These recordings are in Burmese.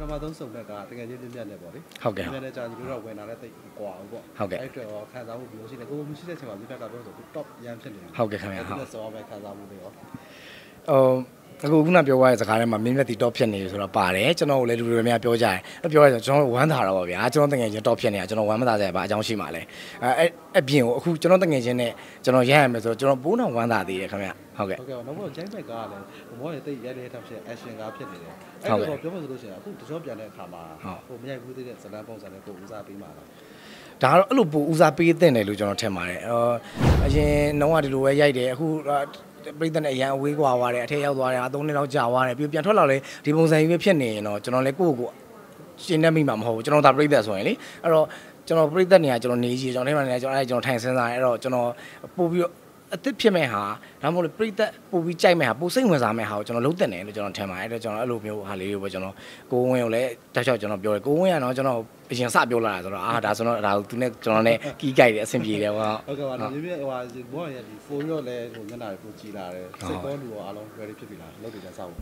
ထမဆုံးစုံတဲ့ကတကယ်ချင်းပြည့်ပြည့်နဲ့ပေါ့လေဟုတ်ကဲ့ပြည့်ပြည့်နဲ့ကြာညီတို့တော့ဝင်လာတဲ့တိတ်ကွာပေါ့အဲ့တော့ခံစားမှုဘယ်လိုရှိလဲကိုမရှိတဲ့အချိန်မှာပြည့်ပြည့်ကတော့ဆို top ရမ်းဖြစ်နေဟုတ်ကဲ့ခင်ဗျာဟုတ်ဆောပဲခံစားမှုတွေရောအခုခုနပြောရတဲ့စကားထဲမှာမြင့်မြတ်တီ top ဖြစ်နေဆိုတော့ပါတယ်ကျွန်တော်ကိုလည်းလူတွေများပြောကြတယ်ပြောရဆိုကျွန်တော်ဝမ်းသာတာပါဗျာကျွန်တော်တကယ်ချင်း top ဖြစ်နေတာကျွန်တော်ဝမ်းမသာကြပါအကြောင်းရှိမှလဲအပြင်ကိုအခုကျွန်တော်တကယ်ချင်းနဲ့ကျွန်တော်ရရမယ်ဆိုတော့ကျွန်တော်ပိုးတော်ဝမ်းသာသေးတယ်ခင်ဗျဟုတ်ကဲ့နောက်တော့ဂျိုင်းဘက်ကားလည်းဘောရဲ့တိတ်ရဲရဲထပ်ဖြစ် action ကားဖြစ်နေတယ်အဲ့တော့ပြောမှဆိုလို့ရှိရင်အခုတကြောပြန်တဲ့အခါမှာဟိုမရိုက်ဘူးသေးတဲ့ဇလန်ပုံစံနဲ့ကိုဦးစားပေးမှာလားဒါကတော့အဲ့လိုပိုဦးစားပေးတဲ့တယ်လို့ကျွန်တော်ထင်ပါတယ်အရင်နှောင်းကဒီလိုပဲရိုက်တယ်အခုပြိတ္တနဲ့အရန်အဝေးကွာသွားတယ်အထက်ရောက်သွားတယ်3နှစ်လောက်ကြာသွားတယ်ပြီးပြန်ထွက်လာလေဒီပုံစံကြီးပဲဖြစ်နေရင်တော့ကျွန်တော်လည်းကိုယ့်ကိုရှင်းနေမိမှာမဟုတ်ဘူးကျွန်တော်ဒါပြိတ္တဆိုရင်လေအဲ့တော့ကျွန်တော်ပြိတ္တနေရာကျွန်တော်နေကြီးကျွန်တော်ထဲမှာနေကျွန်တော်ထိုင်စဉ်းစားတယ်အဲ့တော့ကျွန်တော်ပို့ပြီးအသစ်ဖြစ်မဲ့ဟာဒါမှမဟုတ်ပြိတ္တပို့ပြီးကြိုက်မဲ့ဟာပို့စိတ်ဝင်စားမဲ့ဟာကိုကျွန်တော်လုံးတက်တယ်လို့ကျွန်တော်ထင်ပါတယ်အဲ့တော့ကျွန်တော်အဲ့လိုမျိုးဟာလေးကိုပဲကျွန်တော်ကိုဝင်းကိုလည်းတောက်လျှောက်ကျွန်တော်ပြောတယ်ကိုဝင်းကတော့ကျွန်တော်အရင်စပြောလာတာဆိုတော့ဒါဆိုတော့ဒါသူနဲ့ကျွန်တော်နဲ့ကီးကြိုက်တယ်အဆင်ပြေတယ်ဟုတ်ကဲ့ပါဒီမြေဟိုဘောရဲ့ဒီဖုန်းရောလဲဟိုမျက်နှာတွေပိုကြည်လာတယ်စိတ်ကောလူရောအားလုံး ready ဖြစ်ပြီလားလုပ်တယ်ကြစောက်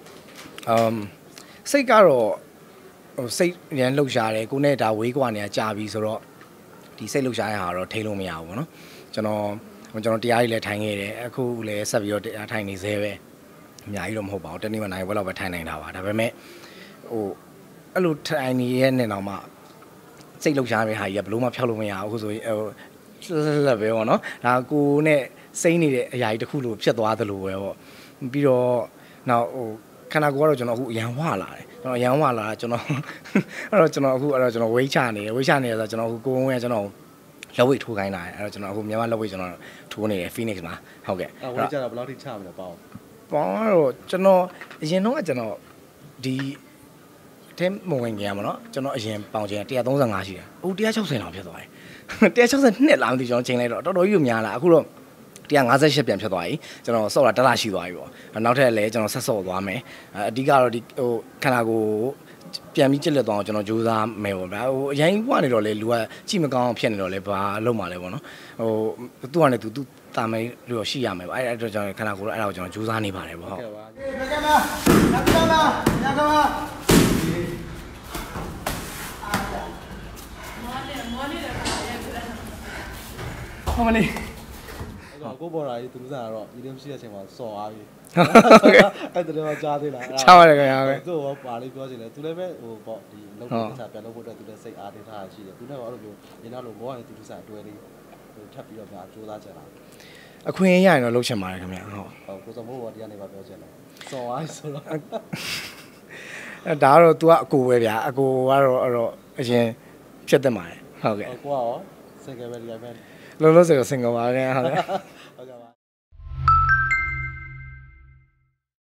စိတ်ကတော့ဟိုစိတ်ရန်လှုပ်ရှားတယ်ကိုနဲ့ဒါဝေးကွာနေတာကြာပြီဆိုတော့ဒီစိတ်လှုပ်ရှားရတာတော့ထိလို့မရဘူးပေါ့နော်ကျွန်တော်တရားကြီးလည်းထိုင်ခဲ့တယ်အခုလည်းဆက်ပြီးတော့တရားထိုင်နေသေးပဲအများကြီးတော့မဟုတ်ပါဘူးတနေ့မှနိုင်ဘွဲလောက်ပဲထိုင်နေတာပါဒါပေမဲ့ဟိုအဲ့လိုထိုင်နေရဲ့နေတော့မှစိတ်လှုပ်ရှားတဲ့ဟာကြီးကဘလို့မှဖျောက်လို့မရဘူးအခုဆိုရင်ဟိုလက်ပဲပေါ့နော်ဒါကိုနဲ့စိမ့်နေတဲ့အရာကြီးတစ်ခုလိုဖြစ်သွားသလိုပဲပေါ့ပြီးတော့နောက်ဟိုခန္ဓာကိုယ်ကတော့ကျွန်တော်အခုအရန်ဝလာတယ်ကျွန်တော်အရန်ဝလာတာကျွန်တော်အဲ့တော့ကျွန်တော်အခုအဲ့တော့ကျွန်တော်ဝိတ်ချနေတယ်ဆိုတော့ကျွန်တော်အခုကိုဝင်းကကျွန်တော်လက်ဝိတ်ထိုးခိုင်းတာအဲ့တော့ကျွန်တော်အခုမြန်မာလက်ဝိတ်ကျွန်တော်ထိုးနေတယ် Phoenix မှာဟုတ်ကဲ့ဝိတ်ကြတာဘယ်လောက်ထိချမလဲပေါ့တော့ကျွန်တော်အရင်တော့ကျွန်တော်ဒီအထဲမဝင်ကြရမနော်ကျွန်တော်အရင်ပေါင်ချင်135ရှိတယ်အခု160လောက်ဖြစ်သွားတယ်162လောက်ဒီကျွန်တော်ချိန်လိုက်တော့တော်တော်ကြီးများလာအခုတော့158ပြန်ဖြစ်သွားပြီကျွန်တော်စော့တာ1လရှိသွားပြီပေါ့နောက်ထပ်လည်းကျွန်တော်ဆက်စော့သွားမယ်အဓိကတော့ဒီဟိုခန္ဓာကိုယ်ပြန်ပြီးကြက်လက်သွားအောင်ကျွန်တော်ကြိုးစားမယ်ပေါ့ဗျာဟိုအရင်ပွားနေတော့လေလူကကြည့်မကောင်းအောင်ဖြစ်နေတော့လေဘာလုံးမှလဲပေါ့နော်ဟိုသူ့ကနေသူတာမဲလို့ရှိရမယ်ပေါ့အဲ့တော့ကျွန်တော်ခန္ဓာကိုယ်တော့အဲ့ဒါကိုကျွန်တော်ကြိုးစားနေပါတယ်ပေါ့ဟုတ်ကဲ့ပါညကမဟောမလေးကိုပေါ်လာကြီးသူစားတော့ဒီလိုမရှိတဲ့အချိန်မှာစော်အားပြီဟုတ်ကဲ့အဲ့ဒါတော့ကြားသေးလားချားပါတယ်ခင်ဗျာပဲသူ့ဘောပါလေးပြောချင်တယ်သူလည်းပဲဟိုပေါ့ဒီလုံးဝတစ်ခြားပြန်လုပ်ဖို့အတွက်သူလည်းစိတ်အားတင်ထားရှိတယ်သူနဲ့တော့အဲ့လိုမျိုးရင်းတော့လို့ဘောကနေသူစားအတွဲလေးဟိုထပ်ပြီးတော့ပြစူးစမ်းချင်တာအခွင့်အရေးရရင်တော့လုပ်ချင်ပါတယ်ခင်ဗျာဟုတ်ကိုစောမိုးဘောဒီကနေပါပြောချင်တယ်စော်အားဆိုတော့အဲ့ဒါကတော့ तू ကအကိုပဲဗျာအကိုကတော့အဲ့တော့အရင်ဖြစ်သက်ပါတယ်ဟုတ်ကဲ့ကိုကရော single ပဲဒီပဲလုံးလုံးဆိုတော့ single ပါခင်ဗျာဟုတ်ကဲ့ဟုတ်ကဲ့ပါ